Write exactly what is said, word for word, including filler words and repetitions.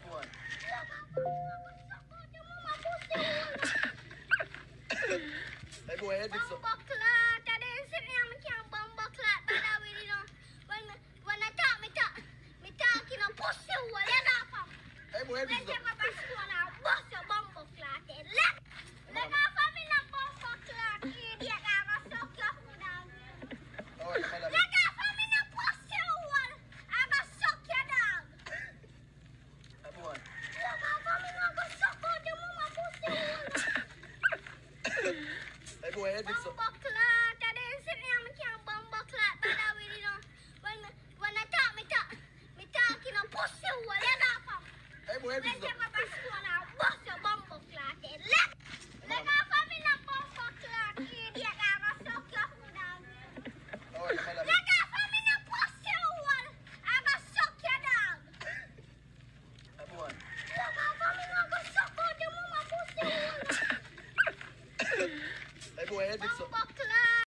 One. Hey boy, head this up. Bumbaklat, ada yang sini yang macam bumbaklat pada wiri no. Wana wana tak minta minta kena posu wala tak apa. Hey boy, head this Nanti up. apa pasu wana bos bumbaklat. Lek. Lek apa mina bumbaklat? Dia dah masuk ke dalam. Oh, come on. Lek apa mina posu wala? Aga sok ke dalam. Hey boy. Lek apa mina gosok ke dalam posu wala? Hey boy, head this up. Bumbaklat, ada yang sini yang macam bumbaklat pada wiri no. Wana wana tak minta minta kena posu wala tak apa. Hey boy, head this Nanti up. apa pasu wana bos bumbaklat. Lek. Lek apa mina bumbaklat? Dia dah masuk ke dalam. Oh, come on. Lek apa mina posu wala? Aga sok ke dalam. Hey boy. Lek apa mina gosok ke dalam posu wala? Hey boy, head this up. Bumbaklat.